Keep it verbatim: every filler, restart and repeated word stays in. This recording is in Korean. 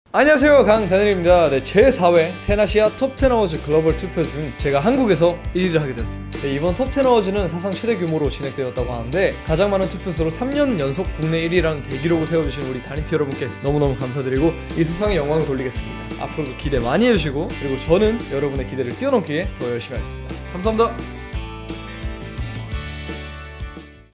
안녕하세요, 강다늘입니다. 네, 제사 회 테나시아 톱 텐 어워즈 글로벌 투표 중 제가 한국에서 일 위를 하게 되었습니다. 네, 이번 톱 텐 어워즈는 사상 최대 규모로 진행되었다고 하는데 가장 많은 투표수로 삼 년 연속 국내 일 위라는 대기록을 세워주신 우리 다니티 여러분께 너무너무 감사드리고 이 수상의 영광을 돌리겠습니다. 앞으로도 기대 많이 해주시고, 그리고 저는 여러분의 기대를 뛰어넘기 위해 더 열심히 하겠습니다. 감사합니다.